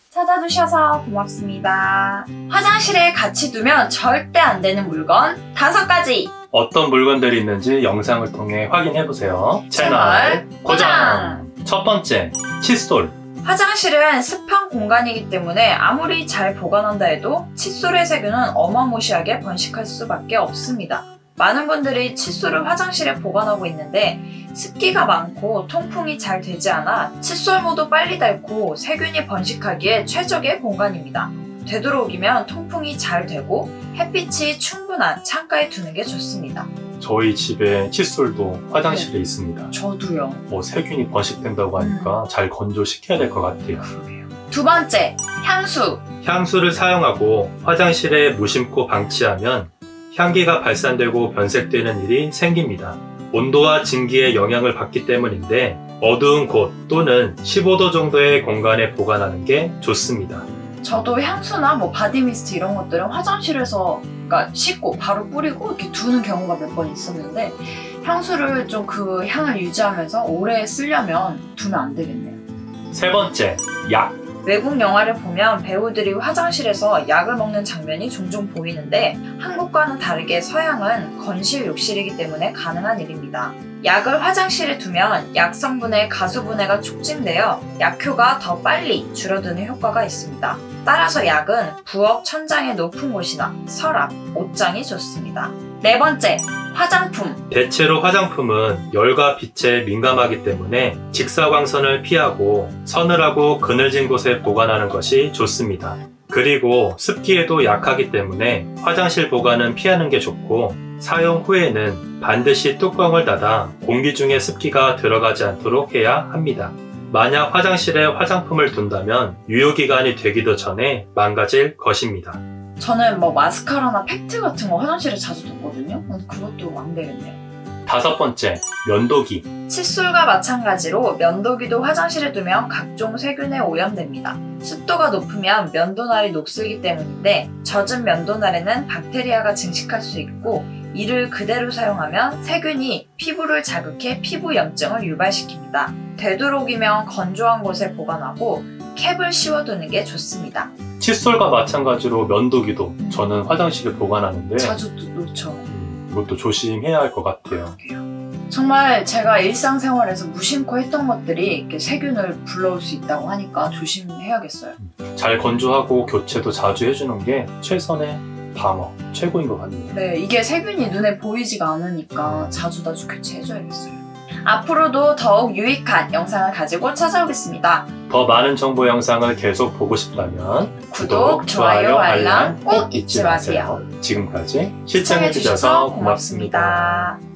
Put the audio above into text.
찾아주셔서 고맙습니다. 화장실에 같이 두면 절대 안 되는 물건 5가지! 어떤 물건들이 있는지 영상을 통해 확인해보세요. 채널 고정! 첫 번째, 칫솔. 화장실은 습한 공간이기 때문에 아무리 잘 보관한다 해도 칫솔의 세균은 어마무시하게 번식할 수밖에 없습니다. 많은 분들이 칫솔을 화장실에 보관하고 있는데 습기가 많고 통풍이 잘 되지 않아 칫솔모도 빨리 닳고 세균이 번식하기에 최적의 공간입니다. 되도록이면 통풍이 잘 되고 햇빛이 충분한 창가에 두는 게 좋습니다. 저희 집에 칫솔도 화장실에 있습니다. 저도요. 세균이 번식된다고 하니까 잘 건조시켜야 될 것 같아요. 그러게요. 두 번째, 향수. 향수를 사용하고 화장실에 무심코 방치하면 향기가 발산되고 변색되는 일이 생깁니다. 온도와 증기의 영향을 받기 때문인데 어두운 곳 또는 15도 정도의 공간에 보관하는 게 좋습니다. 저도 향수나 바디미스트 이런 것들은 화장실에서 씻고 바로 뿌리고 이렇게 두는 경우가 몇 번 있었는데 향수를 좀 그 향을 유지하면서 오래 쓰려면 두면 안 되겠네요. 세 번째, 약. 외국 영화를 보면 배우들이 화장실에서 약을 먹는 장면이 종종 보이는데 한국과는 다르게 서양은 건실 욕실이기 때문에 가능한 일입니다. 약을 화장실에 두면 약 성분의 가수분해가 촉진되어 약효가 더 빨리 줄어드는 효과가 있습니다. 따라서 약은 부엌 천장의 높은 곳이나 서랍, 옷장이 좋습니다. 네 번째, 화장품. 대체로 화장품은 열과 빛에 민감하기 때문에 직사광선을 피하고 서늘하고 그늘진 곳에 보관하는 것이 좋습니다. 그리고 습기에도 약하기 때문에 화장실 보관은 피하는 게 좋고 사용 후에는 반드시 뚜껑을 닫아 공기 중에 습기가 들어가지 않도록 해야 합니다. 만약 화장실에 화장품을 둔다면 유효기간이 되기도 전에 망가질 것입니다. 저는 마스카라나 팩트 같은 거 화장실에 자주 뒀거든요. 그것도 안 되겠네요. 다섯 번째, 면도기. 칫솔과 마찬가지로 면도기도 화장실에 두면 각종 세균에 오염됩니다. 습도가 높으면 면도날이 녹슬기 때문인데 젖은 면도날에는 박테리아가 증식할 수 있고 이를 그대로 사용하면 세균이 피부를 자극해 피부 염증을 유발시킵니다. 되도록이면 건조한 곳에 보관하고 캡을 씌워두는 게 좋습니다. 칫솔과 마찬가지로 면도기도 저는 화장실에 보관하는데 자주 놓죠. 이것도 조심해야 할 것 같아요. 정말 제가 일상생활에서 무심코 했던 것들이 이렇게 세균을 불러올 수 있다고 하니까 조심해야겠어요. 잘 건조하고 교체도 자주 해주는 게 최선의 방어, 최고인 것 같네요. 네, 이게 세균이 눈에 보이지가 않으니까 자주 교체해줘야겠어요. 앞으로도 더욱 유익한 영상을 가지고 찾아오겠습니다. 더 많은 정보 영상을 계속 보고 싶다면 구독, 좋아요, 알람 꼭 잊지 마세요. 지금까지 시청해주셔서 고맙습니다.